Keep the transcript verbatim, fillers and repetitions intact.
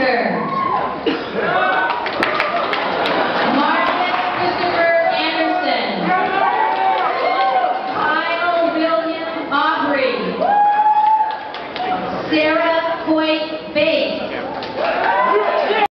Lancaster. Marcus Christopher Anderson. Kyle William Aubrey. Sarah Coit Bates.